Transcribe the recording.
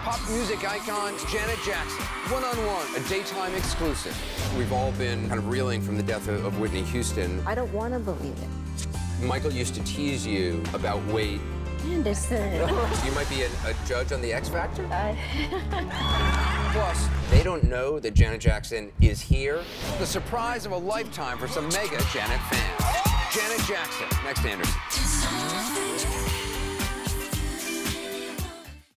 pop music icon Janet Jackson. One-on-one, a daytime exclusive. We've all been kind of reeling from the death of Whitney Houston. I don't want to believe it. Michael used to tease you about weight. Anderson. You might be a judge on the X Factor? Plus, they don't know that Janet Jackson is here. The surprise of a lifetime for some mega Janet fans. Janet Jackson, next to Anderson.